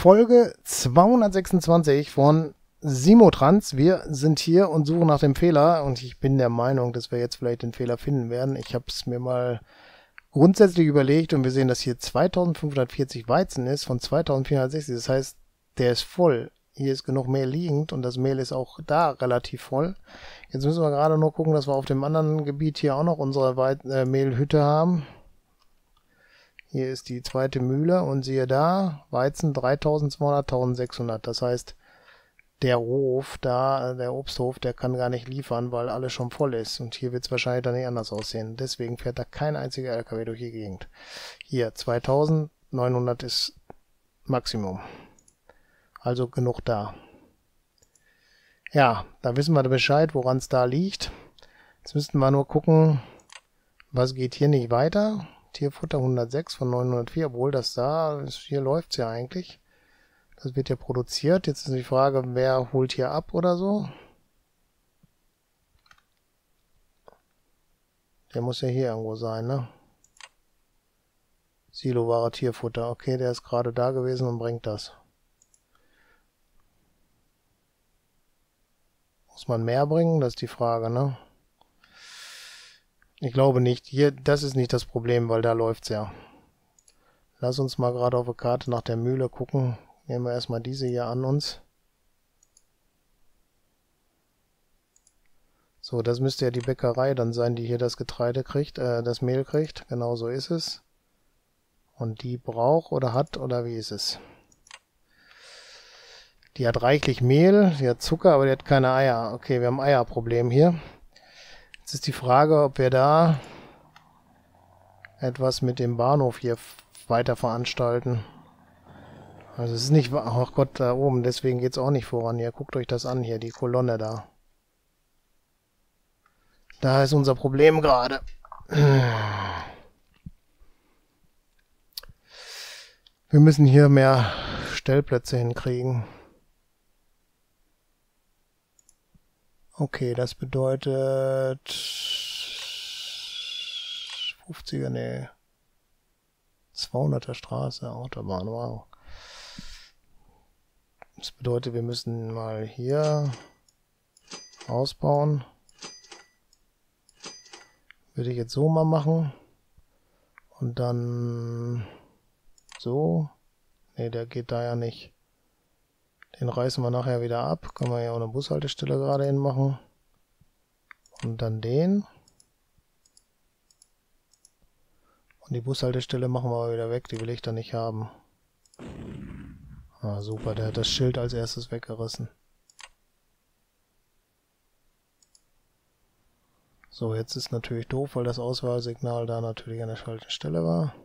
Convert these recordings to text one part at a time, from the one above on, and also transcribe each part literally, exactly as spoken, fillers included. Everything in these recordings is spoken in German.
Folge zweihundertsechsundzwanzig von Simotrans. Wir sind hier und suchen nach dem Fehler und ich bin der Meinung, dass wir jetzt vielleicht den Fehler finden werden. Ich habe es mir mal grundsätzlich überlegt und wir sehen, dass hier zweitausendfünfhundertvierzig Weizen ist von zweitausendvierhundertsechzig. Das heißt, der ist voll. Hier ist genug Mehl liegend und das Mehl ist auch da relativ voll. Jetzt müssen wir gerade nur gucken, dass wir auf dem anderen Gebiet hier auch noch unsere Wei äh, Mehlhütte haben. Hier ist die zweite Mühle und siehe da, Weizen dreitausendzweihundert, eintausendsechshundert. Das heißt, der Hof da, der Obsthof, der kann gar nicht liefern, weil alles schon voll ist. Und hier wird es wahrscheinlich dann nicht anders aussehen. Deswegen fährt da kein einziger L K W durch die Gegend. Hier, zweitausendneunhundert ist Maximum. Also genug da. Ja, da wissen wir Bescheid, woran es da liegt. Jetzt müssten wir nur gucken, was geht hier nicht weiter. Tierfutter hundertsechs von neunhundertvier, obwohl das da ist, hier läuft es ja eigentlich. Das wird ja produziert. Jetzt ist die Frage, wer holt hier ab oder so. Der muss ja hier irgendwo sein, ne? Siloware Tierfutter. Okay, der ist gerade da gewesen und bringt das. Muss man mehr bringen? Das ist die Frage, ne? Ich glaube nicht. Hier, das ist nicht das Problem, weil da läuft's ja. Lass uns mal gerade auf der Karte nach der Mühle gucken. Nehmen wir erstmal diese hier an uns. So, das müsste ja die Bäckerei dann sein, die hier das Getreide kriegt, äh, das Mehl kriegt. Genau so ist es. Und die braucht oder hat, oder wie ist es? Die hat reichlich Mehl, die hat Zucker, aber die hat keine Eier. Okay, wir haben ein Eierproblem hier. Jetzt ist die Frage, ob wir da etwas mit dem Bahnhof hier weiter veranstalten. Also es ist nicht... Ach Gott, da oben, deswegen geht es auch nicht voran hier. Guckt euch das an hier, die Kolonne da. Da ist unser Problem gerade. Wir müssen hier mehr Stellplätze hinkriegen. Okay, das bedeutet fünfziger, nee, zweihunderter Straße, Autobahn, wow. Das bedeutet, wir müssen mal hier ausbauen. Würde ich jetzt so mal machen. Und dann so. Ne, der geht da ja nicht. Den reißen wir nachher wieder ab. Können wir ja auch eine Bushaltestelle gerade hin machen. Und dann den. Und die Bushaltestelle machen wir wieder weg. Die will ich dann nicht haben. Ah, super. Der hat das Schild als erstes weggerissen. So, jetzt ist natürlich doof, weil das Auswahlsignal da natürlich an der Schaltestelle war.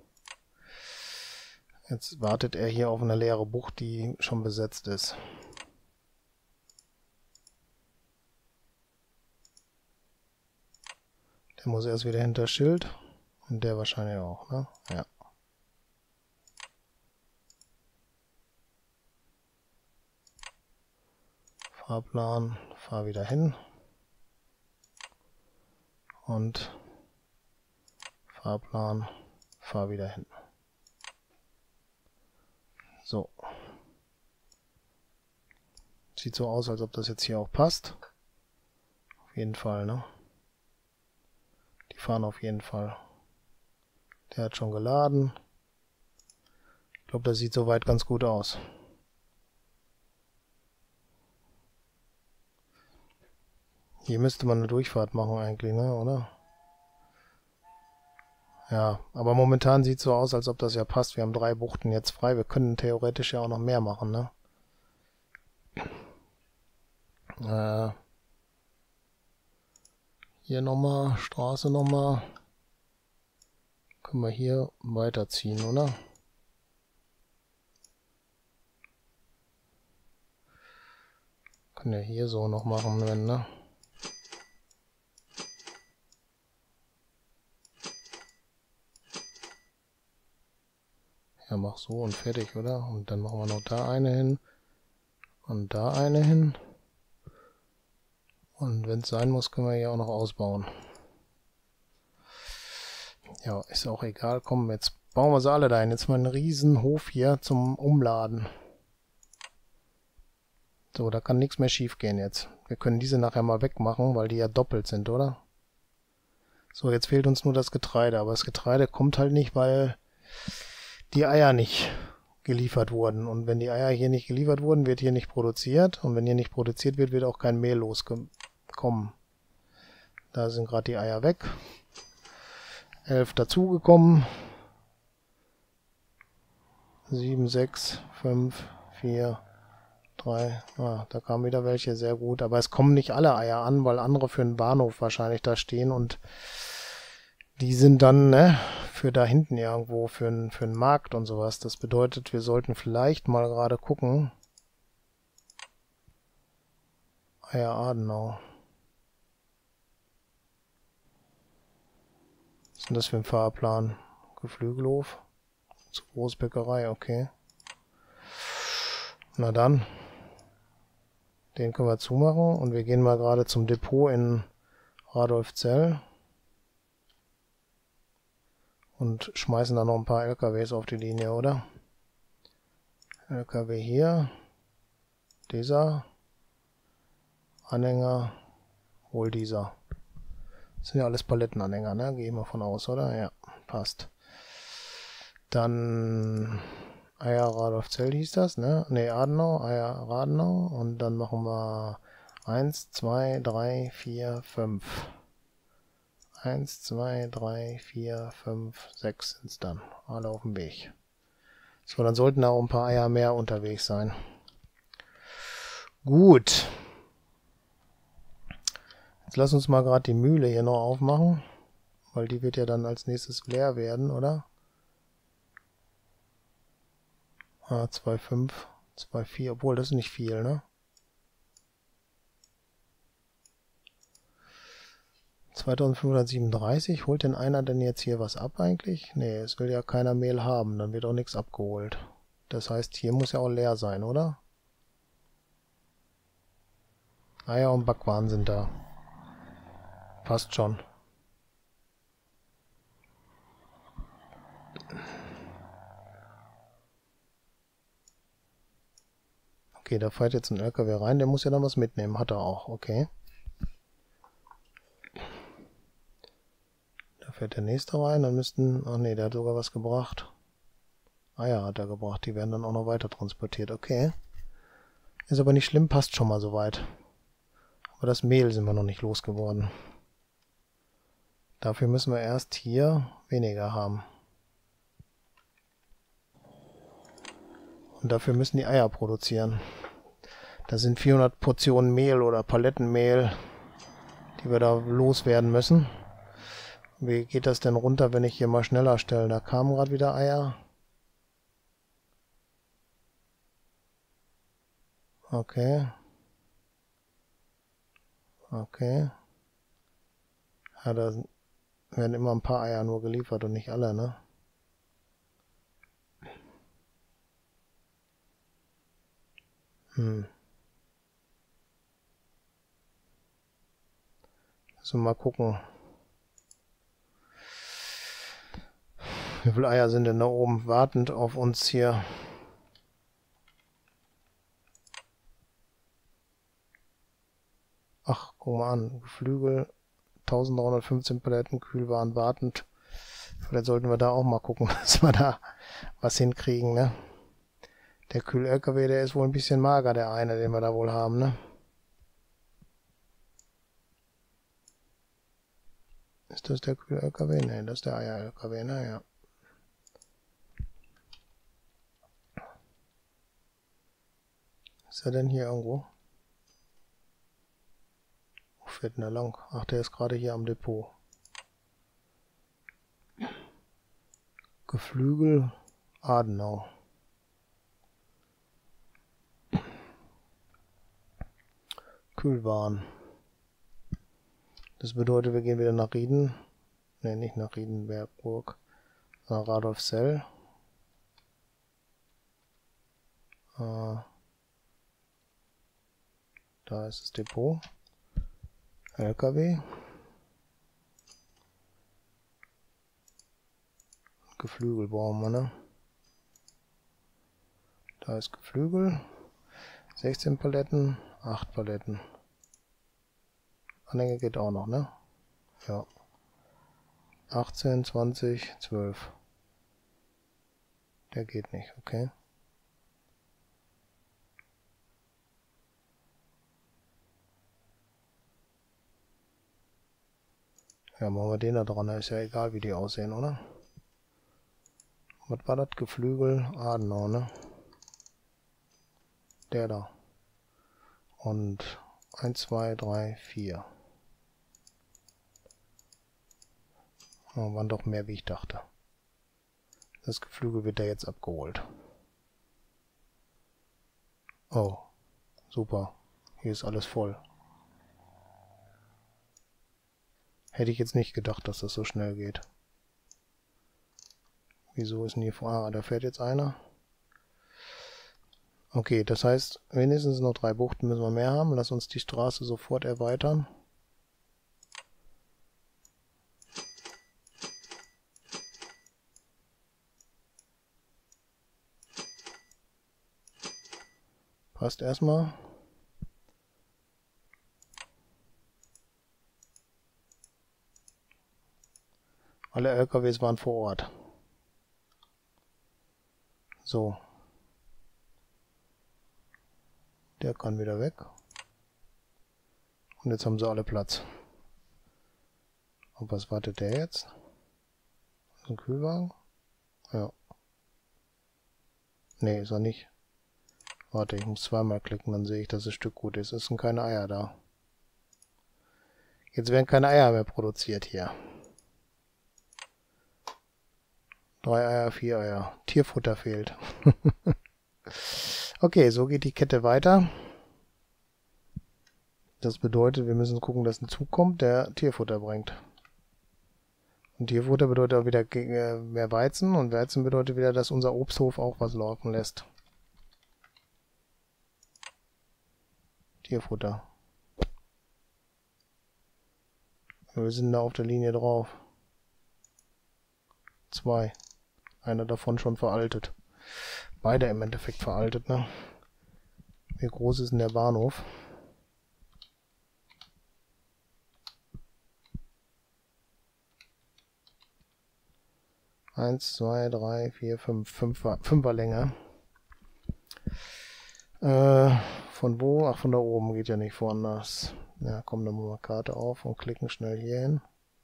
Jetzt wartet er hier auf eine leere Bucht, die schon besetzt ist. Der muss erst wieder hinter Schild. Und der wahrscheinlich auch, ne? Ja. Fahrplan, fahr wieder hin. Und Fahrplan, fahr wieder hin. So. Sieht so aus, als ob das jetzt hier auch passt. Auf jeden Fall, ne? Die fahren auf jeden Fall. Der hat schon geladen. Ich glaube, das sieht soweit ganz gut aus. Hier müsste man eine Durchfahrt machen eigentlich, ne, oder? Ja, aber momentan sieht es so aus, als ob das ja passt. Wir haben drei Buchten jetzt frei. Wir können theoretisch ja auch noch mehr machen, ne? Äh, hier nochmal, Straße nochmal. Können wir hier weiterziehen, oder? Können ja hier so noch machen, wenn, ne? Ja, mach so und fertig, oder? Und dann machen wir noch da eine hin. Und da eine hin. Und wenn es sein muss, können wir hier auch noch ausbauen. Ja, ist auch egal. Komm, jetzt bauen wir sie alle dahin. Jetzt mal einen riesen Hof hier zum Umladen. So, da kann nichts mehr schief gehen jetzt. Wir können diese nachher mal wegmachen, weil die ja doppelt sind, oder? So, jetzt fehlt uns nur das Getreide. Aber das Getreide kommt halt nicht, weil die Eier nicht geliefert wurden. Und wenn die Eier hier nicht geliefert wurden, wird hier nicht produziert. Und wenn hier nicht produziert wird, wird auch kein Mehl loskommen. Da sind gerade die Eier weg. Elf dazugekommen. Sieben, sechs, fünf, vier, drei. Ah, da kamen wieder welche, sehr gut. Aber es kommen nicht alle Eier an, weil andere für den Bahnhof wahrscheinlich da stehen und die sind dann, ne, für da hinten irgendwo, für einen für einen Markt und sowas. Das bedeutet, wir sollten vielleicht mal gerade gucken. Eier Adenau. Was ist denn das für ein Fahrplan? Geflügelhof. Zur Großbäckerei, okay. Na dann. Den können wir zumachen und wir gehen mal gerade zum Depot in Radolfzell. Und schmeißen da noch ein paar L K Ws auf die Linie, oder? L K W hier. Dieser. Anhänger. Wohl dieser. Das sind ja alles Palettenanhänger, ne? Gehe ich mal von aus, oder? Ja, passt. Dann Eier Radolfzell hieß das, ne? Ne, Adenau, Eier Radenau. Und dann machen wir eins, zwei, drei, vier, fünf. eins, zwei, drei, vier, fünf, sechs sind es dann. Alle auf dem Weg. So, dann sollten auch ein paar Eier mehr unterwegs sein. Gut. Jetzt lass uns mal gerade die Mühle hier noch aufmachen. Weil die wird ja dann als nächstes leer werden, oder? Ah, zwei Komma fünf, zwei Komma vier, obwohl das ist nicht viel, ne? zweitausendfünfhundertsiebenunddreißig, holt denn einer denn jetzt hier was ab eigentlich? Ne, es will ja keiner Mehl haben, dann wird auch nichts abgeholt. Das heißt, hier muss ja auch leer sein, oder? Eier und Backwaren sind da. Passt schon. Okay, da fährt jetzt ein L K W rein, der muss ja dann was mitnehmen. Hat er auch, okay. Da fährt der nächste rein, dann müssten... Ach nee, der hat sogar was gebracht. Eier hat er gebracht, die werden dann auch noch weiter transportiert, okay. Ist aber nicht schlimm, passt schon mal soweit. Aber das Mehl sind wir noch nicht losgeworden. Dafür müssen wir erst hier weniger haben. Und dafür müssen die Eier produzieren. Das sind vierhundert Portionen Mehl oder Palettenmehl, die wir da loswerden müssen. Wie geht das denn runter, wenn ich hier mal schneller stelle? Da kamen gerade wieder Eier. Okay. Okay. Ja, da werden immer ein paar Eier nur geliefert und nicht alle, ne? Hm. Also mal gucken. Wie viele Eier sind denn da oben wartend auf uns hier? Ach, guck mal an. Geflügel, eintausenddreihundertfünfzehn Paletten, Kühlwaren wartend. Vielleicht sollten wir da auch mal gucken, dass wir da was hinkriegen, ne? Der Kühl-L K W, der ist wohl ein bisschen mager, der eine, den wir da wohl haben, ne? Ist das der Kühl-L K W? Ne, das ist der Eier-L K W, naja. Ist er denn hier irgendwo? Wo fährt denn der lang? Ach, der ist gerade hier am Depot. Geflügel, Adenau. Kühlwaren. Das bedeutet, wir gehen wieder nach Rieden. Ne, nicht nach Riedenbergburg. Nach Radolfzell. Äh, da ist das Depot. L K W. Geflügel brauchen wir, ne? Da ist Geflügel. sechzehn Paletten, acht Paletten. Anhänger geht auch noch, ne? Ja. achtzehn, zwanzig, zwölf. Der geht nicht, okay. Ja, machen wir den da dran. Ist ja egal, wie die aussehen, oder? Was war das? Geflügel? Adenau, ne? Der da. Und eins, zwei, drei, vier. Oh, waren doch mehr, wie ich dachte. Das Geflügel wird da jetzt abgeholt. Oh, super. Hier ist alles voll. Hätte ich jetzt nicht gedacht, dass das so schnell geht. Wieso ist denn hier vor? Ah, da fährt jetzt einer. Okay, das heißt, wenigstens noch drei Buchten müssen wir mehr haben. Lass uns die Straße sofort erweitern. Passt erstmal. Alle L K Ws waren vor Ort. So. Der kann wieder weg. Und jetzt haben sie alle Platz. Und was wartet der jetzt? Ein Kühlwagen? Ja. Nee, ist er nicht. Warte, ich muss zweimal klicken, dann sehe ich, dass das Stück gut ist. Es sind keine Eier da. Jetzt werden keine Eier mehr produziert hier. Drei Eier, vier Eier. Tierfutter fehlt. Okay, so geht die Kette weiter. Das bedeutet, wir müssen gucken, dass ein Zug kommt, der Tierfutter bringt. Und Tierfutter bedeutet auch wieder mehr Weizen. Und Weizen bedeutet wieder, dass unser Obsthof auch was laufen lässt. Tierfutter. Wir sind da auf der Linie drauf. Zwei. Einer davon schon veraltet. Beide im Endeffekt veraltet, ne? Wie groß ist denn der Bahnhof? Eins, zwei, drei, vier, fünf. Fünfer, Fünfer Länge. Äh, von wo? Ach, von da oben. Geht ja nicht woanders. Ja, komm, dann machen wir Karte auf und klicken schnell hier hin.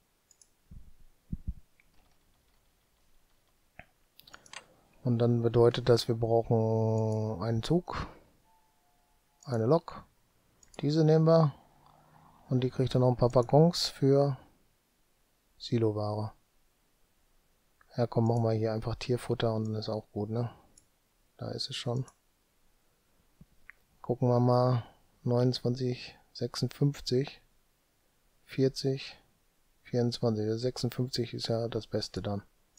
Und dann bedeutet das, wir brauchen einen Zug, eine Lok. Diese nehmen wir. Und die kriegt dann noch ein paar Waggons für Siloware. Ja, komm, machen wir hier einfach Tierfutter und dann ist auch gut, ne? Da ist es schon. Gucken wir mal. neunundzwanzig, sechsundfünfzig, vierzig, vierundzwanzig. sechsundfünfzig ist ja das Beste dann.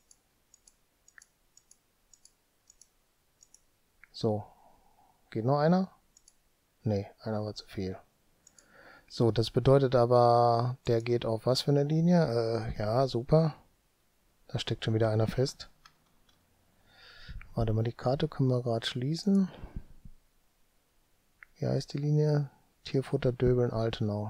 So. Geht noch einer? Ne, einer war zu viel. So, das bedeutet aber, der geht auf was für eine Linie? Äh, ja, super. Da steckt schon wieder einer fest. Warte mal, die Karte können wir gerade schließen. Wie heißt die Linie? Tierfutter Döbeln Altenau.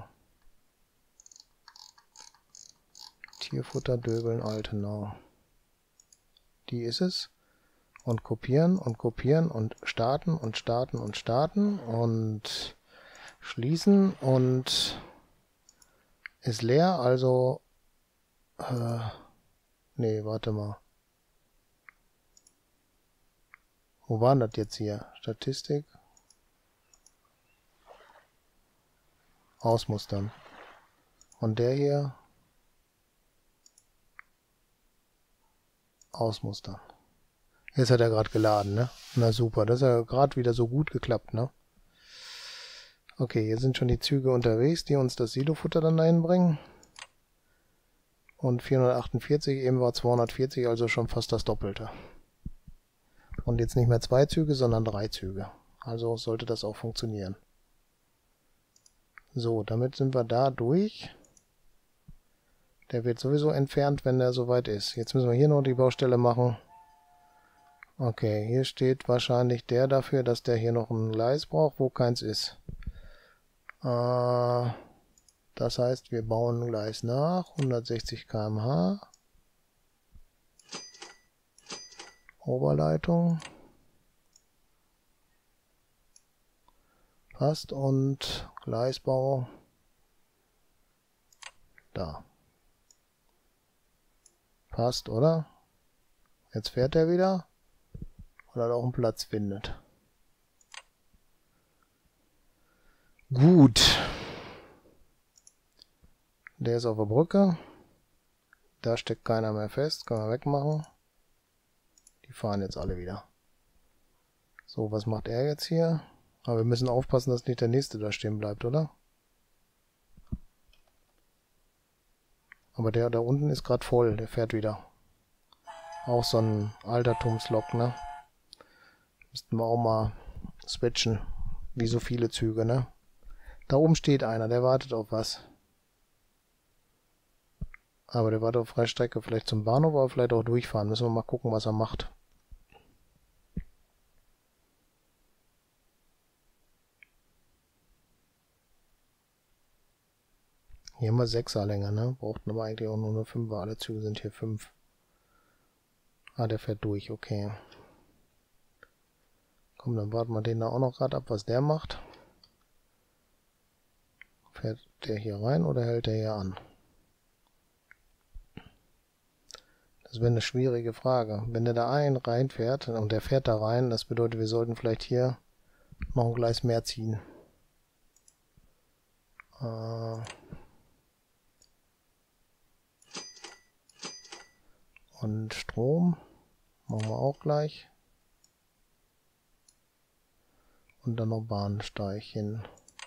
Tierfutter Döbeln Altenau. Die ist es. Und kopieren und kopieren und starten und starten und starten und schließen und ist leer, also äh, nee, warte mal. Wo waren das jetzt hier? Statistik. Ausmustern. Und der hier ausmustern. Jetzt hat er gerade geladen, ne? Na super, das hat ja gerade wieder so gut geklappt, ne? Okay, hier sind schon die Züge unterwegs, die uns das Silofutter dann dahin bringen. Und vierhundertachtundvierzig, eben war zweihundertvierzig, also schon fast das Doppelte. Und jetzt nicht mehr zwei Züge, sondern drei Züge. Also sollte das auch funktionieren. So, damit sind wir da durch. Der wird sowieso entfernt, wenn er soweit ist. Jetzt müssen wir hier noch die Baustelle machen. Okay, hier steht wahrscheinlich der dafür, dass der hier noch ein Gleis braucht, wo keins ist. Äh, das heißt, wir bauen ein Gleis nach, hundertsechzig Kilometer pro Stunde. Oberleitung. Passt und Gleisbau. Da. Passt, oder? Jetzt fährt er wieder. Weil er auch einen Platz findet. Gut. Der ist auf der Brücke. Da steckt keiner mehr fest. Können wir wegmachen. Die fahren jetzt alle wieder. So, was macht er jetzt hier? Aber wir müssen aufpassen, dass nicht der nächste da stehen bleibt, oder? Aber der da unten ist gerade voll. Der fährt wieder. Auch so ein Altertumslok, ne? Müssten wir auch mal switchen. Wie so viele Züge, ne? Da oben steht einer, der wartet auf was. Aber der wartet auf freie Strecke. Vielleicht zum Bahnhof, aber vielleicht auch durchfahren. Müssen wir mal gucken, was er macht. Hier haben wir sechser Länge, ne? Brauchten aber eigentlich auch nur eine fünfer. Alle Züge sind hier fünf. Ah, der fährt durch, okay. Komm, dann warten wir den da auch noch gerade ab, was der macht. Fährt der hier rein oder hält der hier an? Das wäre eine schwierige Frage. Wenn der da ein reinfährt und der fährt da rein, das bedeutet, wir sollten vielleicht hier noch ein Gleis mehr ziehen. Äh und Strom machen wir auch gleich. Und dann noch Bahnsteig hin.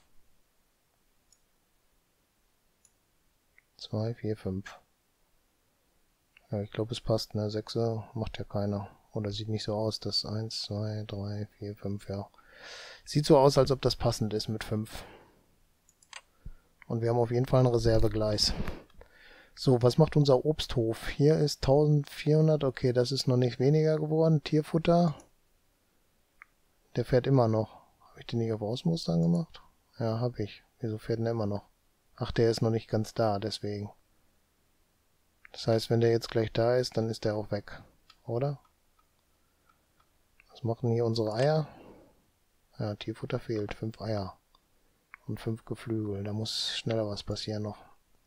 zwei, vier, fünf. Ja, ich glaube, es passt, ne? sechser macht ja keiner. Oder sieht nicht so aus, dass eins, zwei, drei, vier, fünf, ja. Sieht so aus, als ob das passend ist mit fünf. Und wir haben auf jeden Fall ein Reservegleis. So, was macht unser Obsthof? Hier ist eintausendvierhundert, okay, das ist noch nicht weniger geworden. Tierfutter. Der fährt immer noch. Habe ich den nicht auf Ausmustern gemacht? Ja, habe ich. Wieso fährt der immer noch? Ach, der ist noch nicht ganz da, deswegen. Das heißt, wenn der jetzt gleich da ist, dann ist der auch weg. Oder? Was machen hier unsere Eier? Ja, Tierfutter fehlt. Fünf Eier. Und fünf Geflügel. Da muss schneller was passieren noch.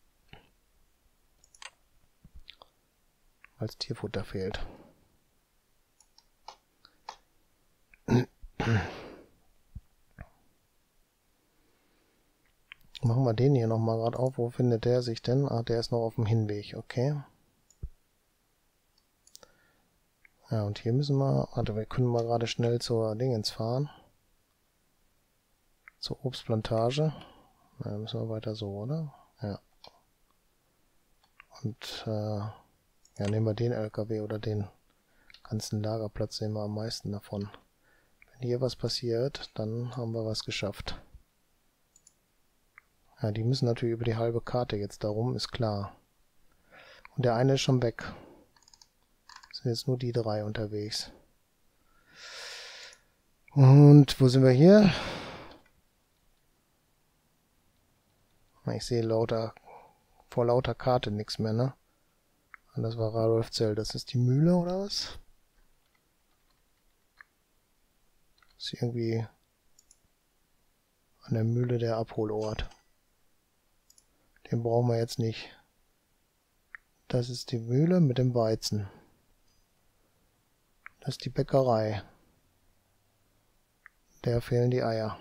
Als Tierfutter fehlt. Machen wir den hier nochmal gerade auf. Wo findet der sich denn? Ah, der ist noch auf dem Hinweg. Okay. Ja, und hier müssen wir... Warte, wir können mal gerade schnell zur Dingens fahren. Zur Obstplantage. Na, dann müssen wir weiter so, oder? Ja. Und, äh, ja, nehmen wir den L K W oder den ganzen Lagerplatz, nehmen wir am meisten davon. Wenn hier was passiert, dann haben wir was geschafft. Ja, die müssen natürlich über die halbe Karte jetzt darum, ist klar. Und der eine ist schon weg. Es sind jetzt nur die drei unterwegs. Und wo sind wir hier? Ich sehe lauter, vor lauter Karte nichts mehr, ne? Und das war Radolfzell. Das ist die Mühle, oder was? Das ist irgendwie an der Mühle der Abholort. Den brauchen wir jetzt nicht. Das ist die Mühle mit dem Weizen. Das ist die Bäckerei. Der fehlen die Eier.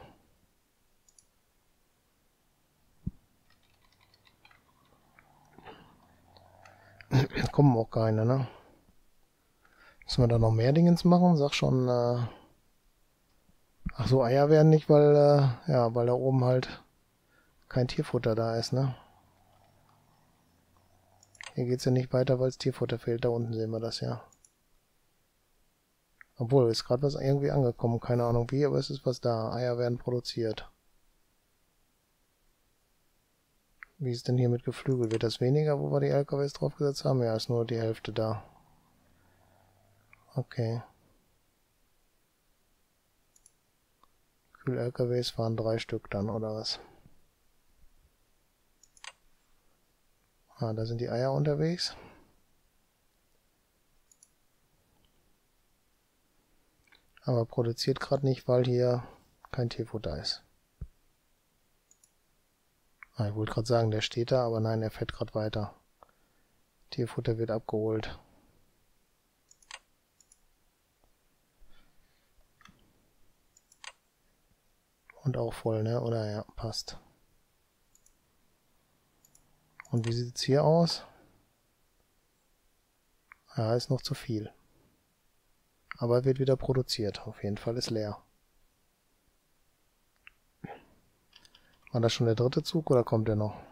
Kommen auch keine, ne? Müssen wir da noch mehr Dingens machen? Sag schon, äh ach so, Eier werden nicht, weil, äh, ja, weil da oben halt kein Tierfutter da ist, ne? Hier geht's ja nicht weiter, weil das Tierfutter fehlt. Da unten sehen wir das ja. Obwohl, ist gerade was irgendwie angekommen. Keine Ahnung wie, aber es ist was da. Eier werden produziert. Wie ist denn hier mit Geflügel? Wird das weniger, wo wir die L K Ws draufgesetzt haben? Ja, ist nur die Hälfte da. Okay. Kühl-L K Ws fahren drei Stück dann, oder was? Ah, da sind die Eier unterwegs. Aber produziert gerade nicht, weil hier kein Tierfutter ist. Ah, ich wollte gerade sagen, der steht da, aber nein, er fährt gerade weiter. Tierfutter wird abgeholt. Und auch voll, ne? Oder ja, passt. Und wie sieht es hier aus? Ja, ist noch zu viel. Aber wird wieder produziert. Auf jeden Fall ist leer. War das schon der dritte Zug oder kommt der noch?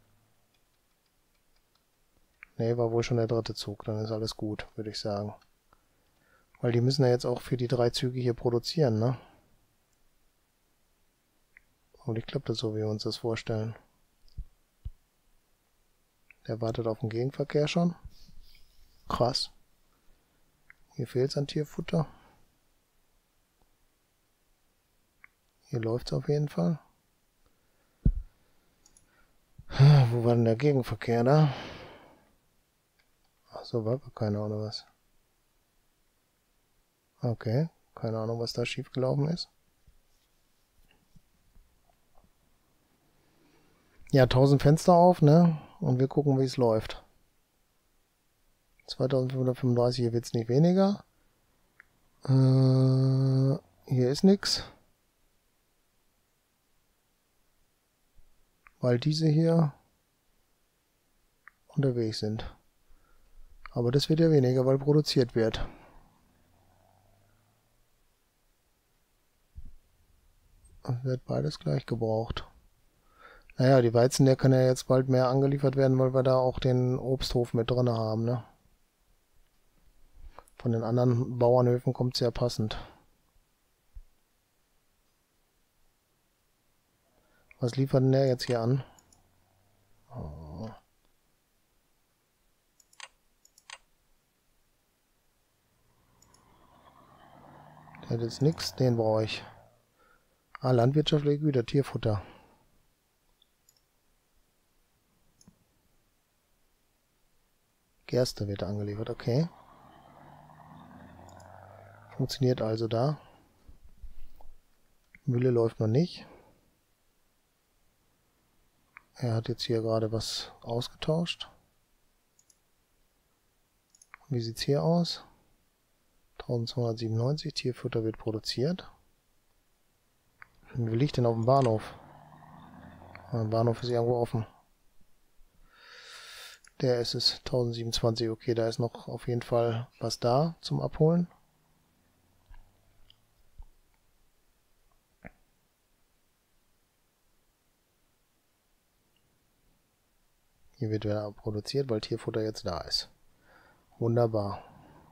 Ne, war wohl schon der dritte Zug. Dann ist alles gut, würde ich sagen. Weil die müssen ja jetzt auch für die drei Züge hier produzieren, ne? Und ich glaube das so, wie wir uns das vorstellen. Der wartet auf den Gegenverkehr schon. Krass. Hier fehlt es an Tierfutter. Hier läuft es auf jeden Fall. Wo war denn der Gegenverkehr da? Ach so, war gar keiner oder was? Okay, keine Ahnung, was da schiefgelaufen ist. Ja, tausend Fenster auf, ne? Und wir gucken, wie es läuft. zweitausendfünfhundertfünfunddreißig, hier wird es nicht weniger. Äh, hier ist nichts. Weil diese hier unterwegs sind. Aber das wird ja weniger, weil produziert wird. Und wird beides gleich gebraucht. Naja, die Weizen, der kann ja jetzt bald mehr angeliefert werden, weil wir da auch den Obsthof mit drin haben, ne? Von den anderen Bauernhöfen kommt es ja passend. Was liefert denn der jetzt hier an? Oh. Der hat jetzt nichts, den brauche ich. Ah, landwirtschaftliche Güter, Tierfutter. Gerste wird angeliefert, okay. Funktioniert also da. Mühle läuft noch nicht. Er hat jetzt hier gerade was ausgetauscht. Wie sieht es hier aus? eintausendzweihundertsiebenundneunzig, Tierfutter wird produziert. Wie liegt denn auf dem Bahnhof? Der Bahnhof ist irgendwo offen. Der ist es, tausendsiebenundzwanzig, okay, da ist noch auf jeden Fall was da zum Abholen. Hier wird wieder produziert, weil Tierfutter jetzt da ist. Wunderbar.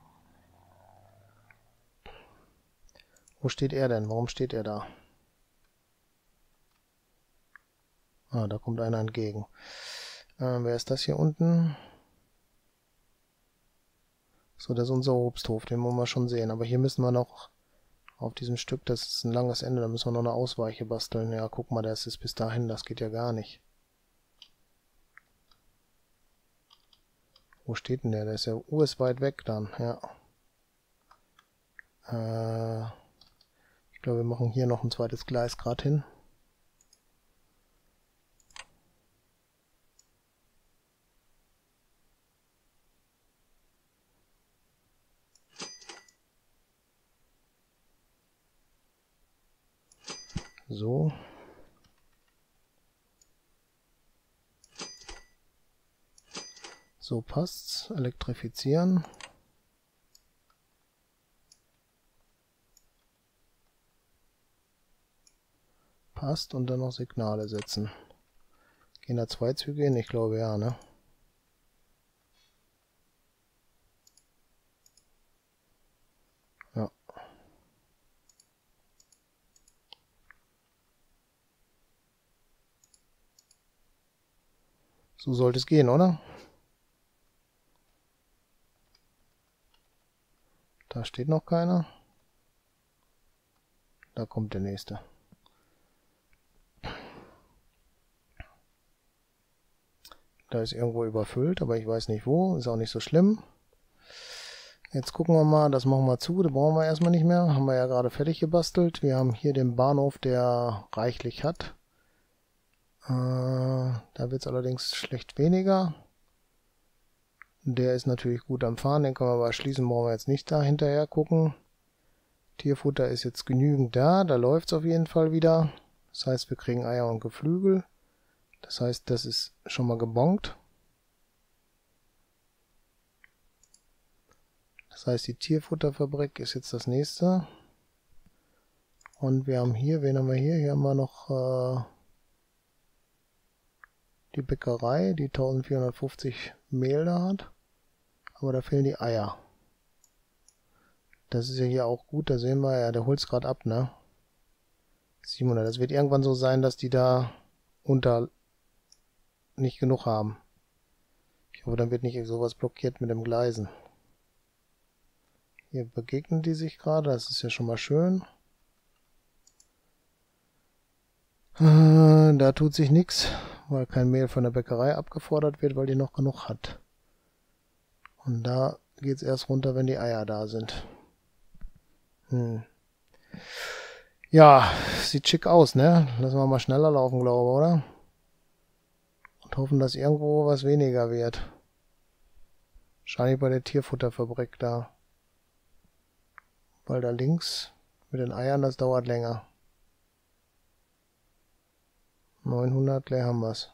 Wo steht er denn? Warum steht er da? Ah, da kommt einer entgegen. Äh, wer ist das hier unten? So, das ist unser Obsthof, den wollen wir schon sehen. Aber hier müssen wir noch auf diesem Stück, das ist ein langes Ende, da müssen wir noch eine Ausweiche basteln. Ja, guck mal, das ist bis dahin, das geht ja gar nicht. Wo steht denn der? Der ist ja urs weit weg dann, ja. Äh, ich glaube, wir machen hier noch ein zweites Gleis gerade hin. So. So passt's. Elektrifizieren. Passt und dann noch Signale setzen. Gehen da zwei Züge hin? Ich glaube ja, ne? Ja. So sollte es gehen, oder? Da steht noch keiner. Da kommt der nächste. Da ist irgendwo überfüllt, aber ich weiß nicht wo. Ist auch nicht so schlimm. Jetzt gucken wir mal, das machen wir zu. Das brauchen wir erstmal nicht mehr. Haben wir ja gerade fertig gebastelt. Wir haben hier den Bahnhof, der reichlich hat. Äh, da wird es allerdings schlecht weniger. Der ist natürlich gut am Fahren. Den können wir aber schließen. Brauchen wir jetzt nicht da hinterher gucken. Tierfutter ist jetzt genügend da. Da läuft es auf jeden Fall wieder. Das heißt, wir kriegen Eier und Geflügel. Das heißt, das ist schon mal gebongt. Das heißt, die Tierfutterfabrik ist jetzt das nächste. Und wir haben hier, wen haben wir hier? Hier haben wir noch äh, die Bäckerei, die eintausendvierhundertfünfzig Mehl da hat. Aber da fehlen die Eier. Das ist ja hier auch gut, da sehen wir ja, der holt es gerade ab, ne? siebenhundert. Das wird irgendwann so sein, dass die da unter nicht genug haben. Ich hoffe, dann wird nicht sowas blockiert mit dem Gleisen. Hier begegnen die sich gerade, das ist ja schon mal schön. Äh, da tut sich nichts, weil kein Mehl von der Bäckerei abgefordert wird, weil die noch genug hat. Und da geht es erst runter, wenn die Eier da sind. Hm. Ja, sieht schick aus, ne? Lassen wir mal schneller laufen, glaube ich, oder? Und hoffen, dass irgendwo was weniger wird. Wahrscheinlich bei der Tierfutterfabrik da. Weil da links mit den Eiern, das dauert länger. neunhundert, leer haben wir es.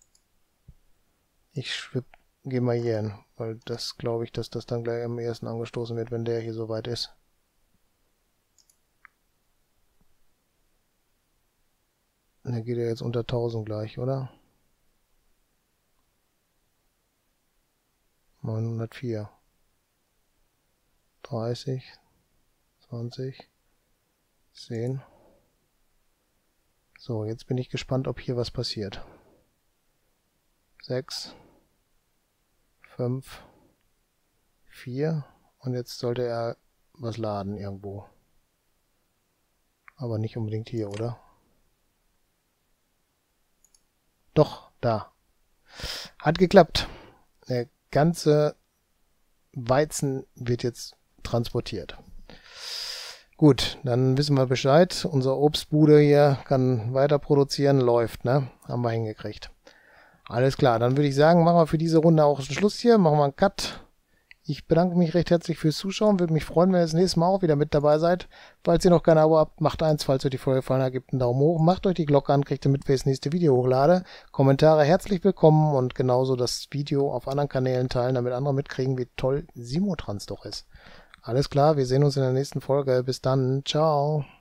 Ich schwipp, gehe mal hier hin, weil das glaube ich, dass das dann gleich am ersten angestoßen wird, wenn der hier so weit ist. Der geht ja jetzt unter tausend gleich, oder? neunhundertvier. dreißig. zwanzig. zehn. So, jetzt bin ich gespannt, ob hier was passiert. sechs. fünf. vier. Und jetzt sollte er was laden irgendwo. Aber nicht unbedingt hier, oder? Doch, da. Hat geklappt. Der ganze Weizen wird jetzt transportiert. Gut, dann wissen wir Bescheid. Unsere Obstbude hier kann weiter produzieren, läuft, ne? Haben wir hingekriegt. Alles klar, dann würde ich sagen, machen wir für diese Runde auch einen Schluss hier. Machen wir einen Cut. Ich bedanke mich recht herzlich fürs Zuschauen. Würde mich freuen, wenn ihr das nächste Mal auch wieder mit dabei seid. Falls ihr noch kein Abo habt, macht eins. Falls euch die Folge gefallen hat, gebt einen Daumen hoch. Macht euch die Glocke an, kriegt ihr mit, wenn ich das nächste Video hochlade. Kommentare herzlich willkommen und genauso das Video auf anderen Kanälen teilen, damit andere mitkriegen, wie toll Simotrans doch ist. Alles klar, wir sehen uns in der nächsten Folge. Bis dann. Ciao.